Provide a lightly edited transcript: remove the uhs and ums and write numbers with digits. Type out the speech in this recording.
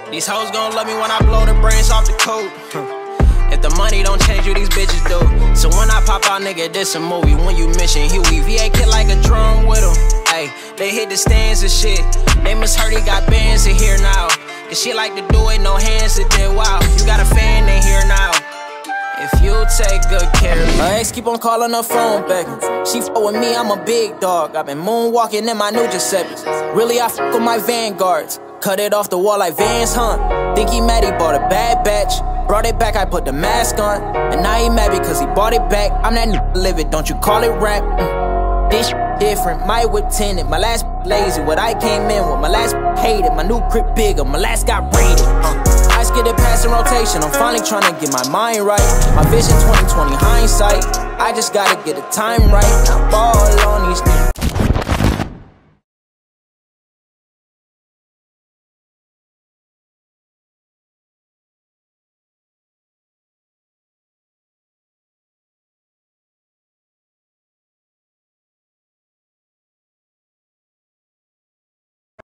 These hoes gon' love me when I blow the brains off the coat. If the money don't change you, these bitches do. So when I pop out, nigga, this a movie. When you mission Huey, VA kid like a drum with him. Ayy, they hit the stands and shit. They misheard, he got bands in here now. Cause she like to do it, no hands, it did wow. You got a fan in here now. If you take good care of me. My ex keep on calling her phone begging. She f with me, I'm a big dog. I've been moonwalking in my new Giuseppe's. Really, I f with my Vanguards. Cut it off the wall like Vans Hunt. Think he mad, he bought a bad batch. Brought it back, I put the mask on. And now he mad because he bought it back. I'm that n live it, don't you call it rap. This different, my whip tinted. My last lazy, what I came in with. My last hated, my new crib bigger. My last got raided. I get it past in rotation. I'm finally trying to get my mind right. My vision 20/20 hindsight. I just gotta get the time right. Now ball on these niggas.